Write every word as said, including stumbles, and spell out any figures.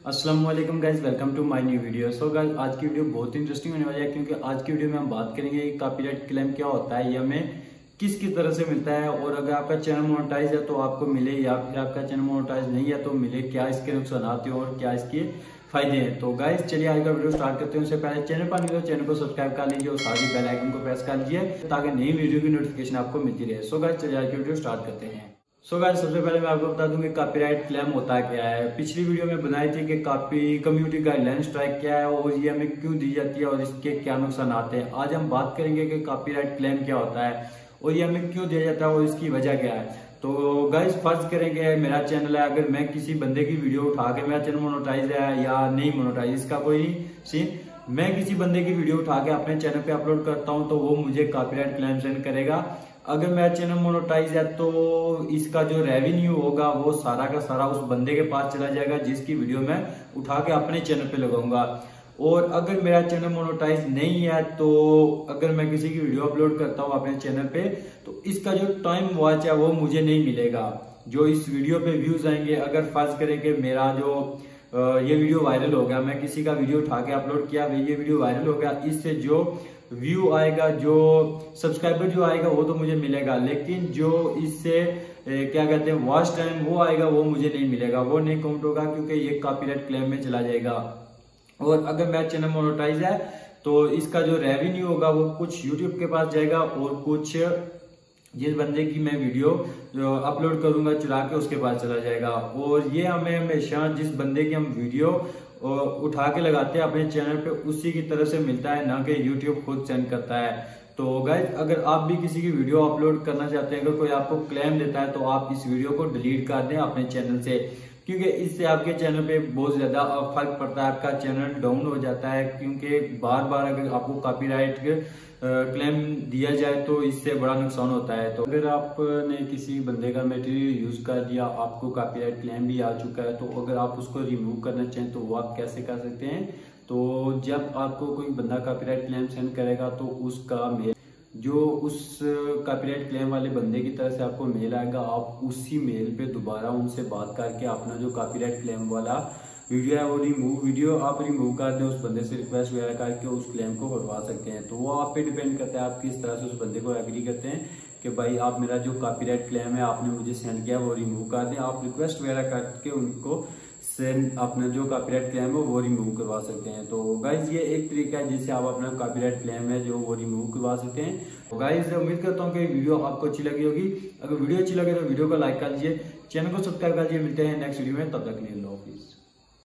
अस्सलाम वालेकुम guys, welcome to my new video. So guys, आज की वीडियो बहुत इंटरेस्टिंग होने वाली है क्योंकि आज की वीडियो में हम बात करेंगे कि कॉपीराइट क्लेम क्या होता है, ये हमें किस किस तरह से मिलता है, और अगर आपका चैनल मोनेटाइज है तो आपको मिले, या फिर आपका चैनल मोनेटाइज नहीं है तो मिले, क्या इसके नुकसान आते हैं और क्या इसके फायदे हैं। तो गाइज चलिए आज का वीडियो स्टार्ट करते हैं। उससे पहले चैनल पर नहीं तो चैनल को सब्सक्राइब कर लीजिए और साथ ही बेल आइकन को प्रेस कर लीजिए ताकि नई वीडियो की नोटिफिकेशन आपको मिलती रहे। सो गाइज चलिए आज की वीडियो स्टार्ट करते हैं। सो गाइस, सबसे पहले मैं आपको बता दूं कि कॉपीराइट क्लेम होता क्या है। पिछली वीडियो में बनाई थी कि कॉपी कम्युनिटी गाइडलाइन स्ट्राइक क्या है और ये हमें क्यों दी जाती है और इसके क्या नुकसान आते हैं। आज हम बात करेंगे कि कॉपीराइट क्लेम क्या होता है और ये हमें क्यों दिया जाता है और इसकी वजह क्या है। तो गाइस, फर्ज करेंगे मेरा चैनल है, अगर मैं किसी बंदे की वीडियो उठा के, मेरा चैनल मोनेटाइज है या नहीं मोनेटाइज इसका कोई सीन, मैं किसी बंदे की वीडियो उठा के अपने चैनल पे अपलोड करता हूं तो वो मुझे कॉपीराइट क्लेम सेंड करेगा। अगर मेरा चैनल मोनेटाइज है तो इसका जो रेवेन्यू होगा वो सारा का सारा उस बंदे के पास चला जाएगा जिसकी वीडियो मैं उठा के अपने चैनल पे लगाऊंगा। और अगर मेरा चैनल मोनेटाइज नहीं है तो अगर मैं किसी की वीडियो अपलोड करता हूँ अपने चैनल पे तो इसका जो टाइम वॉच है वो मुझे नहीं मिलेगा। जो इस वीडियो पे व्यूज आएंगे, अगर फर्ज करें कि मेरा जो ये वीडियो वायरल हो गया, मैं किसी का वीडियो उठा के अपलोड किया, ये वीडियो वायरल हो गया, इससे जो व्यू आएगा, जो सब्सक्राइबर जो आएगा वो तो मुझे मिलेगा, लेकिन जो इससे ए, क्या कहते हैं वॉच टाइम वो आएगा वो मुझे नहीं मिलेगा, वो नहीं काउंट होगा क्योंकि ये कॉपीराइट क्लेम में चला जाएगा। और अगर मेरा चैनल मोनेटाइज है तो इसका जो रेवेन्यू होगा वो कुछ यूट्यूब के पास जाएगा और कुछ जिस बंदे की मैं वीडियो जो अपलोड करूंगा चुरा के उसके पास चला जाएगा। और ये हमें हमेशा जिस बंदे की हम वीडियो उठा के लगाते हैं अपने चैनल पे उसी की तरफ से मिलता है, ना कि यूट्यूब खुद सेंड करता है। तो गाइज, अगर आप भी किसी की वीडियो अपलोड करना चाहते हैं, अगर कोई आपको क्लेम देता है तो आप इस वीडियो को डिलीट कर दें अपने चैनल से, क्योंकि इससे आपके चैनल पे बहुत ज्यादा फर्क पड़ता है, आपका चैनल डाउन हो जाता है। क्योंकि बार बार अगर आपको कॉपीराइट क्लेम दिया जाए तो इससे बड़ा नुकसान होता है। तो अगर आपने किसी बंदे का मटेरियल यूज कर दिया, आपको कॉपीराइट क्लेम भी आ चुका है, तो अगर आप उसको रिमूव करना चाहें तो वो आप कैसे कर सकते हैं। तो जब आपको कोई बंदा कॉपीराइट क्लेम सेंड करेगा तो उसका मेल जो उस कॉपीराइट क्लेम वाले बंदे की तरफ से आपको मेल आएगा, आप उसी मेल पे दोबारा उनसे बात करके अपना जो कॉपीराइट क्लेम वाला वीडियो है वो रिमूव वीडियो आप रिमूव कर दें, उस बंदे से रिक्वेस्ट वगैरह करके उस क्लेम को करवा सकते हैं। तो वो आप पे डिपेंड करता है आप किस तरह से उस बंदे को एग्री करते हैं कि भाई आप मेरा जो कॉपीराइट क्लेम है आपने मुझे सेंड किया वो रिमूव कर दें। आप रिक्वेस्ट वगैरह करके उनको सेंड अपना जो कॉपीराइट क्लेम है वो रिमूव करवा सकते हैं। तो गाइज, ये एक तरीका है जिससे आप अपना कॉपीराइट क्लेम है जो वो रिमूव करवा सकते हैं। तो गाइज, उम्मीद करता हूँ कि वीडियो आपको अच्छी लगी होगी। अगर वीडियो अच्छी लगे तो वीडियो को लाइक कर लीजिए, चैनल को सब्सक्राइब कर लीजिए। मिलते हैं नेक्स्ट वीडियो में, तब तक के लिए।